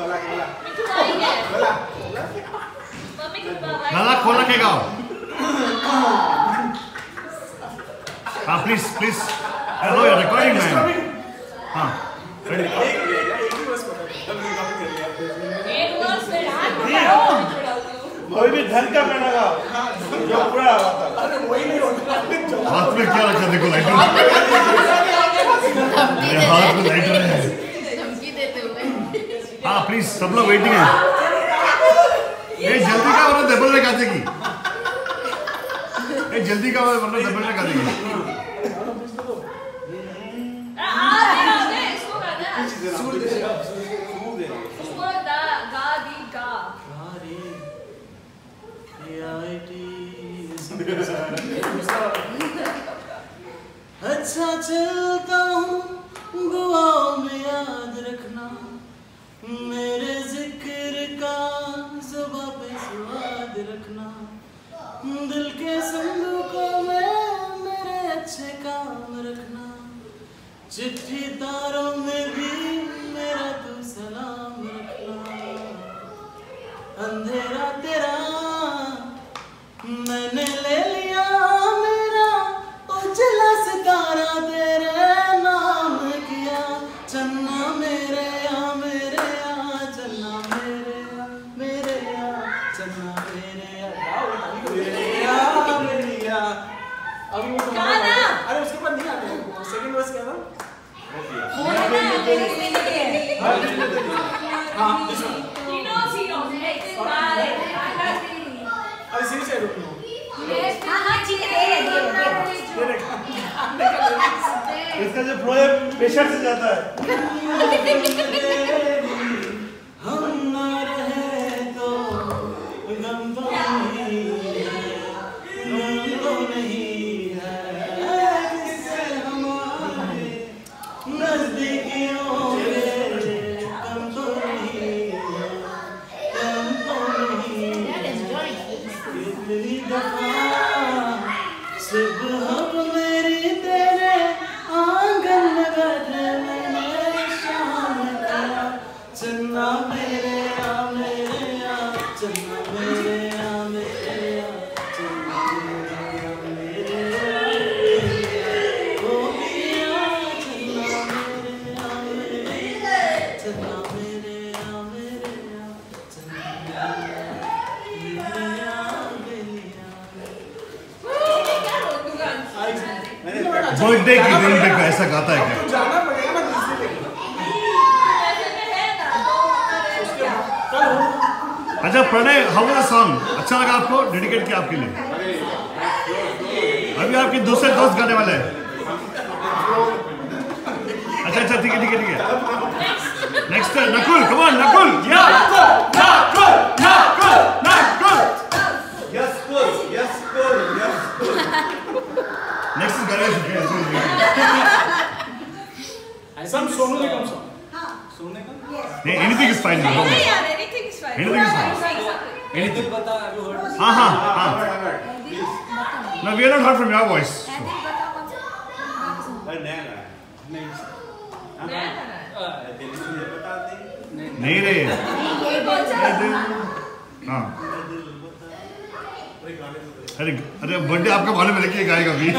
गला खोला के गाओ। हाँ प्लीज प्लीज। हेलो यार रिकॉर्डिंग में। हाँ कोई भी ढंग का गाना गाओ जो पूरा हाथ में क्या रखा देखो लाइटर। मेरे हाथ में लाइटर है। धमकी देते हुए। हाँ प्लीज सब लोग वेटिंग है। ये जल्दी का वरना दबल में काटे की। ये जल्दी का वरना दबल में काटे की। अच्छा चलता हूँ दुआओं में याद रखना मेरे जिक्र का ज़ुबां पे स्वाद रखना दिल के संदूकों में मेरे अच्छे काम रखना चिट्ठी तारों में भी मेरा तू सलाम रखना अंधेरा तेरा मैंने ले लिया मेरा उजला सितारा तेरे नाम किया चन्ना मेरे या चन्ना मेरे या चन्ना मेरे या अभी वो अरे उसके बाद नहीं आते सेकंड वर्स क्या था हाँ अरे सीरियस है रुको इसका जो फ्लो है प्रेशर से जाता है। हम ना रहे तो गम तो नहीं है गम तो नहीं है किससे हमारे नजदीकियों के गम तो नहीं है गम तो नहीं है कितनी दफा सिर्फ हम मेरी तेरे आंगन में बैठे मैंने शाम किया चन्ना मेरे या चन्ना मेरे या चन्ना मेरे ओ पिया चन्ना मेरे या चन्ना बर्थडे की दिन पे ऐसा गाता है क्या? जाना पड़ेगा ना अच्छा Pranay how was the song? अच्छा लगा आपको? डेडिकेट किया आपके लिए। अभी आपके दूसरे दोस्त गाने वाले हैं। अच्छा अच्छा ठीक है ठीक है ठीक है। Next Nakul come on Nakul या Nakul Nakul Nakul yes cool next is Ganesh. सब सोनू निगम सॉन्ग सोनू निगम नहीं एनीथिंग इज फाइन नहीं यार anything is fine Anything is fine. Anything बता अभी वर्ड हाँ no we are not heard from your voice नहीं रे हाँ अरे बर्थडे आपका मालूम है लेकिन गाएगा भी।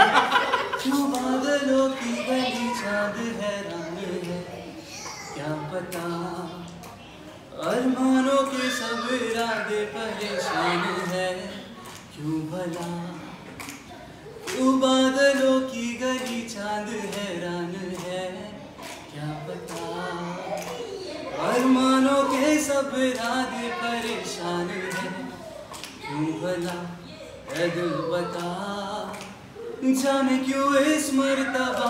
बादलों की गली चाँद हैरान है क्या पता अरमानों के सब इरादे परेशान है क्यों भला क्यों बादलों की गली चाँद हैरान है क्या पता अरमानों के सब इरादे परेशान है क्यों भला ऐ दिल बता जाने क्यों इस मर्तबा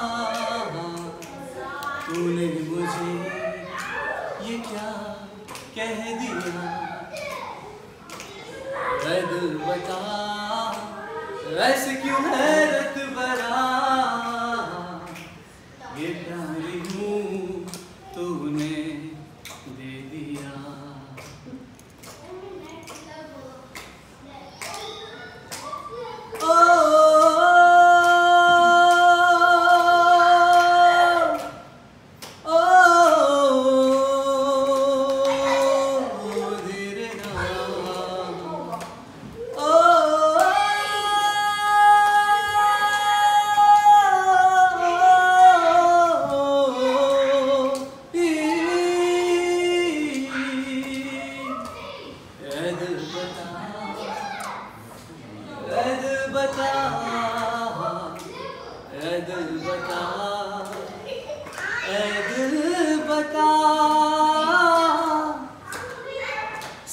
तूने मुझे ये क्या कह दिया ऐ दिल बता ऐसे क्यों हैरत भरा ये प्यार यूं तूने दे दिया।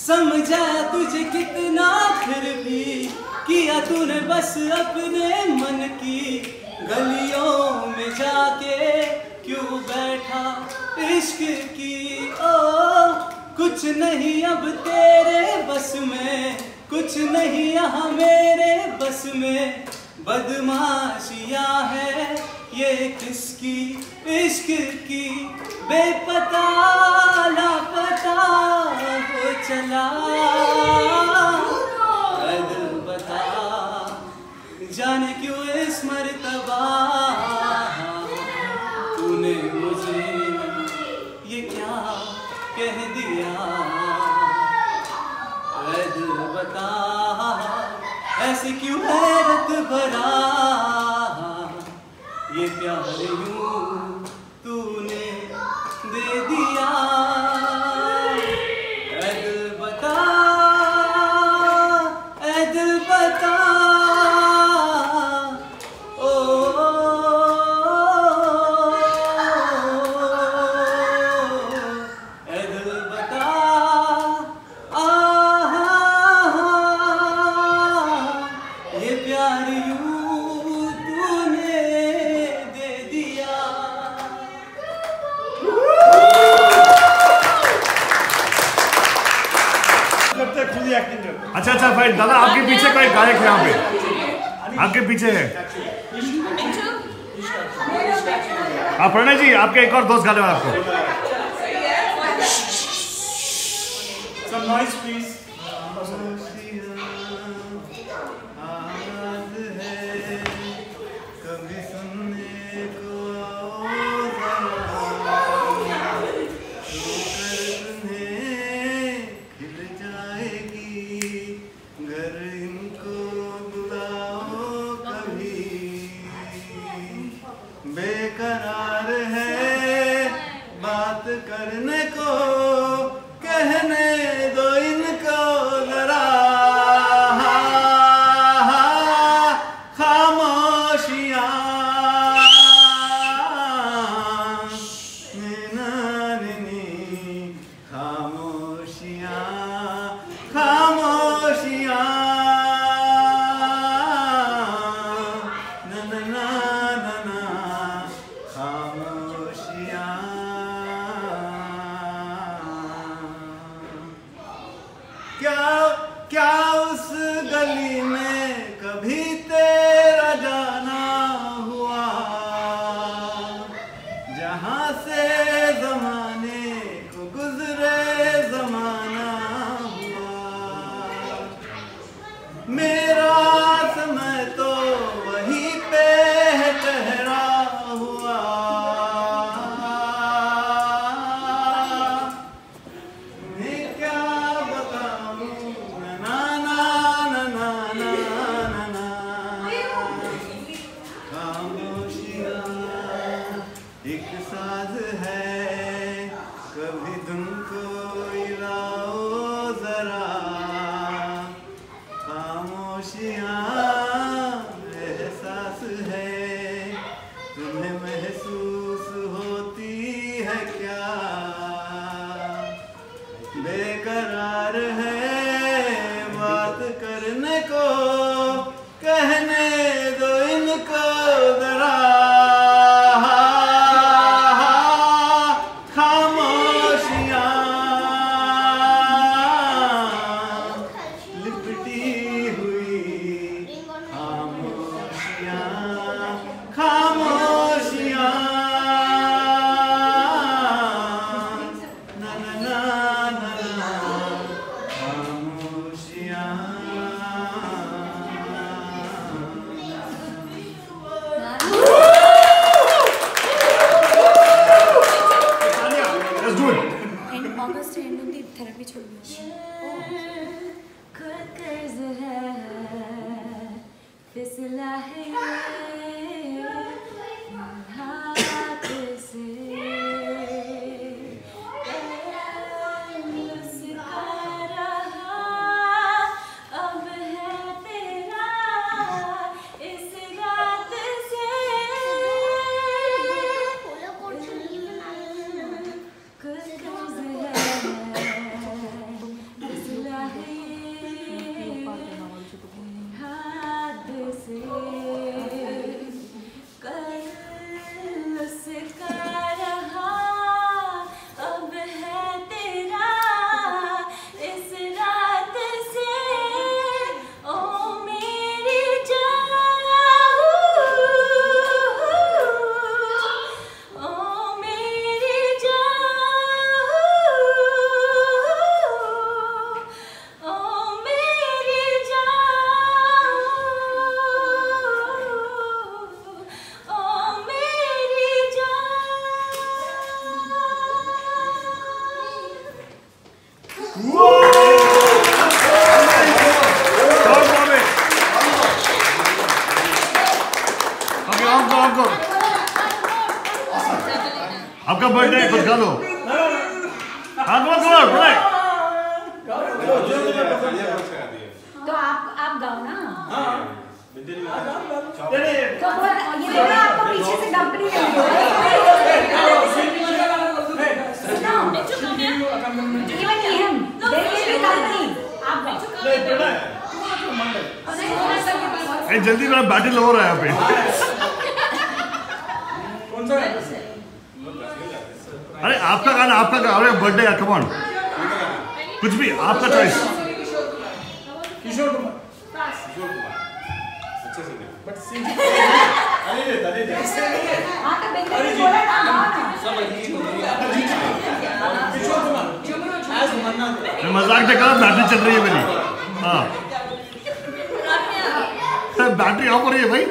समझा तुझे कितना फिर भी किया तूने बस अपने मन की गलियों में जाके क्यों बैठा इश्क की। ओ कुछ नहीं अब तेरे बस में, कुछ नहीं यहाँ मेरे बस में, बदमाशियाँ है ये किसकी इश्क की। बेपता लापता हो चला दिल बता, जाने क्यों इस मर्तबा तूने मुझे ये क्या कह दिया। दिल बता ऐसी क्यों हैरत भरा ये प्यार यूं तूने दे दिया। दिल बता दिल बता ओ दिल बता ये प्यार यूं तूने दे दिया। करते खुद ही एक्टिंग करते। अच्छा भाई दादा आपके पीछे कोई गायक है यहाँ पे, आपके पीछे है। हाँ प्रणय जी आपके एक और दोस्त गाने वाला आपको। Some noise please. कभी सुनने को खिल जाएगी घर इनको बुलाओ कभी। बेकरार है बात करने को, कहने दो इनको जरा खामोशियाँ। खामोशियाँ खामोशियाँ ना ना ना ना ना खामोशियाँ। क्या क्या उस गली में कभी तेरा जाना हुआ, जहाँ से जमाने को गुजरे जमाना हुआ। मेरा समय तो वहीं पे है ठहरा हुआ। मैं क्या बताऊं ना ना ना ना ना ना ना। खामोशियाँ एक साज है, कभी धुन को हिलाओ जरा। खामोशियाँ एहसास है, तुम्हें महसूस होती है क्या। बेकरार है बात करने को, कहने दो इनको जरा खामोशियाँ। लिपटी हुई आपका बर्थडे है, कुछ गा दो। हाँ करो तो आप गाओ ना। तो ये आपको पीछे से डंपलिंग है। Even him, there will be company. आप गाओ। जल्दी मेरा बैटल हो रहा है यहाँ पे। कौन सा? अरे आपका गाना, आपका गाना, अरे बर्थडे है, कम ऑन, कुछ भी आपका चॉइस। किशोर कुमार। मजाक से कहा, बैटरी चल रही है मेरी। हाँ बैटरी ऑफ हो रही है भाई।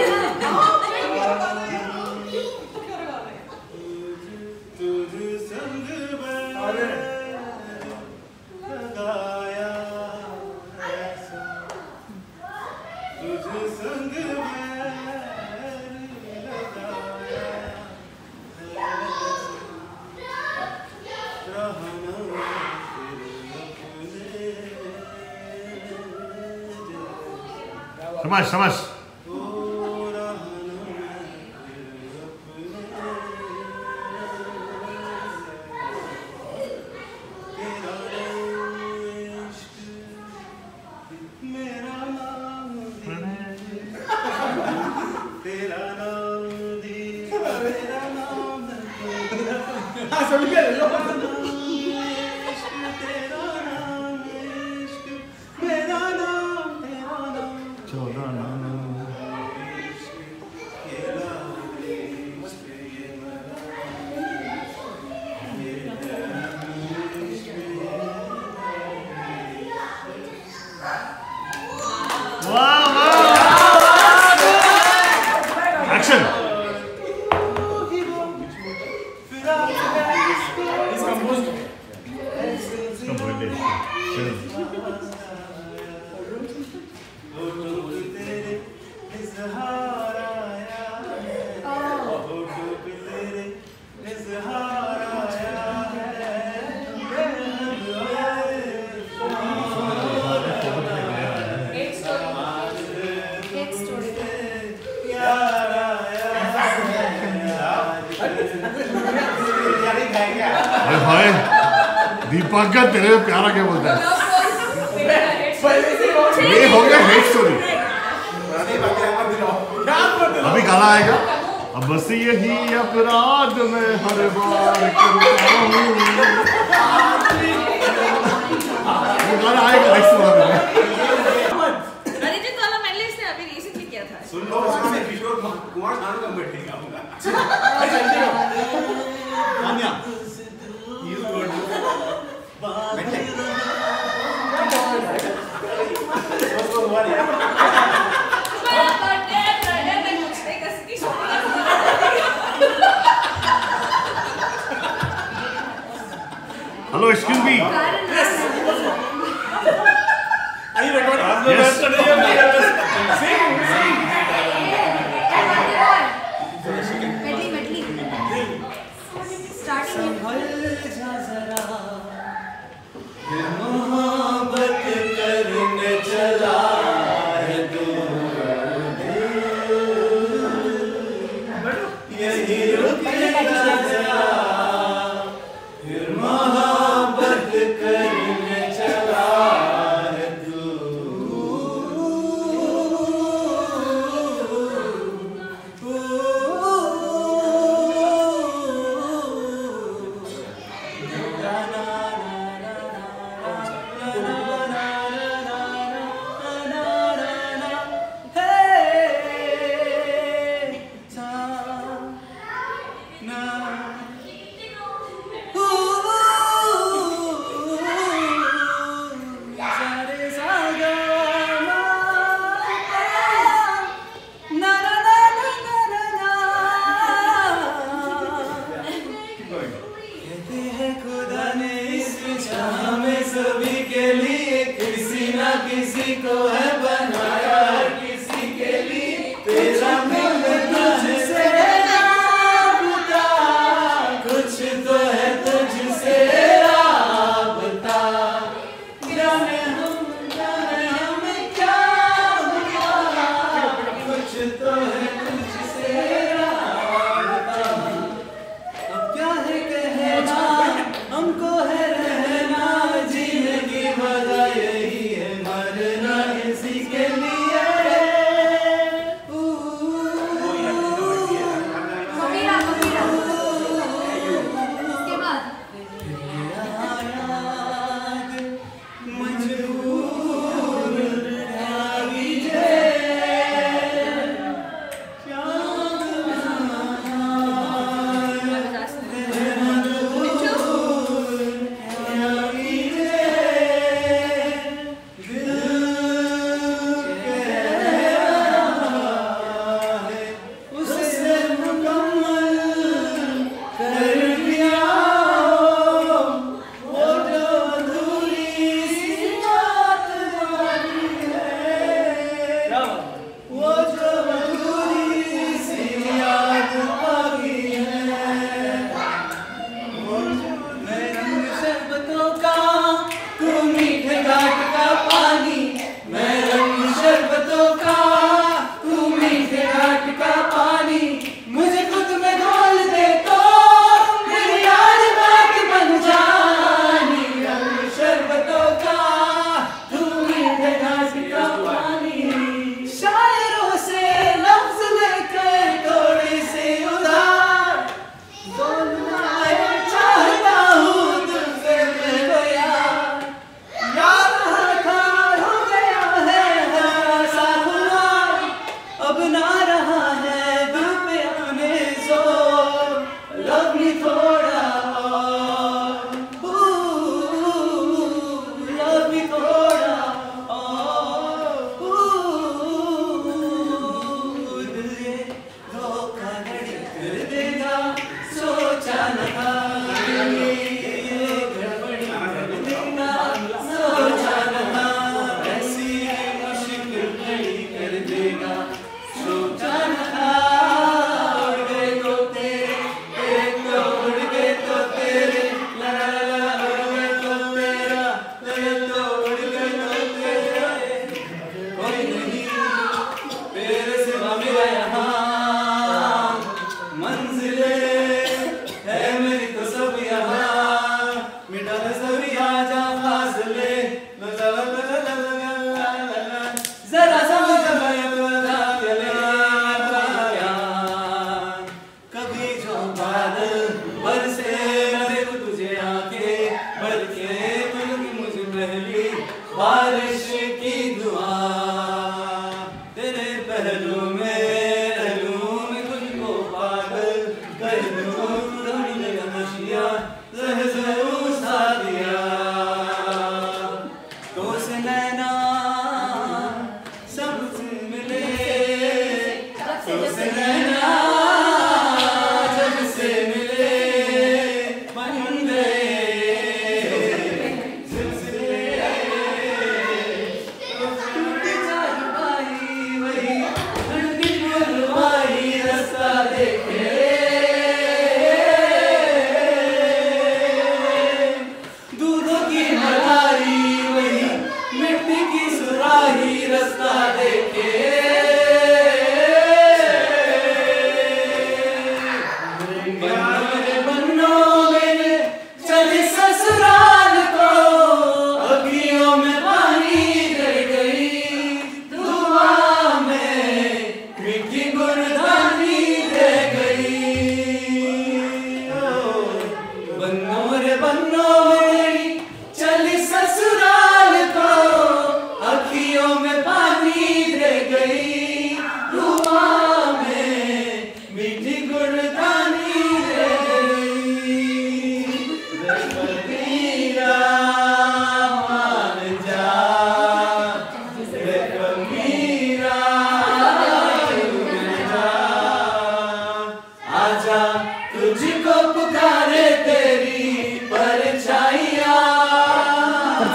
समझ समझ दीपक तेरे प्यारा क्या बोलता है? ये हो गया हेट स्टोरी। अभी गाना आएगा, अब बस यही अपराध में हर बार करता हूँ। वो गाना आएगा नेक्स्ट वाला में। अरिजीत वाला मैंने इसने अभी रिसेंटली किया था। सुन लो, उसमें किशोर कुमार खान का बैठेगा। Kanya hello excuse me, Are you recording? Yes. medley starting मोहब्बत करने चला है तू, यही रुकेगा जरा, फिर मोहब्बत करने चला है तू। किसी को है बनाया, किसी के लिए तेरा मिलना तुझसे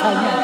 अच्छा